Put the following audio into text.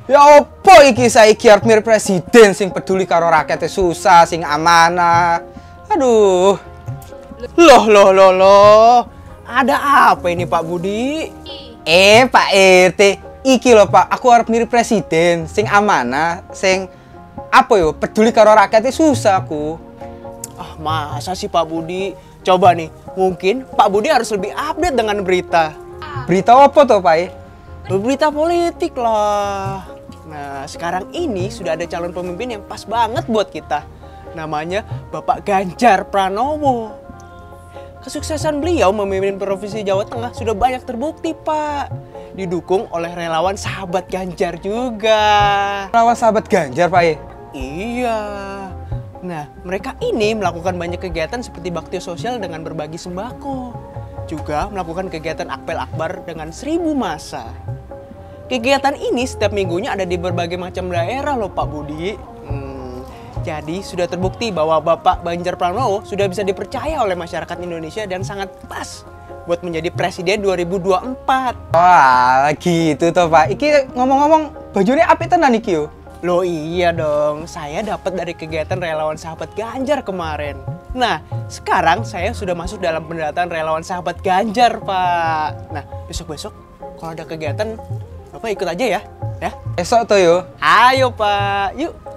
Ya opo iki saiki arep mirip presiden sing peduli karo rakyatnya susah, sing amanah. Aduh. Loh. Ada apa ini Pak Budi? Pak RT, iki loh Pak, aku arep mirip presiden sing amanah, sing apa yo peduli karo rakyatnya susah aku. Ah, masa sih Pak Budi? Coba nih, mungkin Pak Budi harus lebih update dengan berita. Berita apa tuh Pak? Berita politik lah. Nah, sekarang ini sudah ada calon pemimpin yang pas banget buat kita. Namanya Bapak Ganjar Pranowo. Kesuksesan beliau memimpin Provinsi Jawa Tengah sudah banyak terbukti, Pak. Didukung oleh relawan sahabat Ganjar juga. Lawan sahabat Ganjar Pak? Iya. Nah, mereka ini melakukan banyak kegiatan seperti bakti sosial dengan berbagi sembako. Juga melakukan kegiatan akpel akbar dengan 1000 massa. Kegiatan ini setiap minggunya ada di berbagai macam daerah loh Pak Budi. Jadi sudah terbukti bahwa Bapak Ganjar Pranowo sudah bisa dipercaya oleh masyarakat Indonesia dan sangat pas buat menjadi presiden 2024. Wah, gitu toh Pak. Iki ngomong-ngomong bajunya apik tenan iki yo. Loh iya dong, saya dapat dari kegiatan relawan sahabat Ganjar kemarin. Nah, sekarang saya sudah masuk dalam pendataan relawan sahabat Ganjar, Pak. Nah, besok-besok kalau ada kegiatan, Bapak ikut aja ya. Esok tuh yo. Ayo, Pak. Yuk.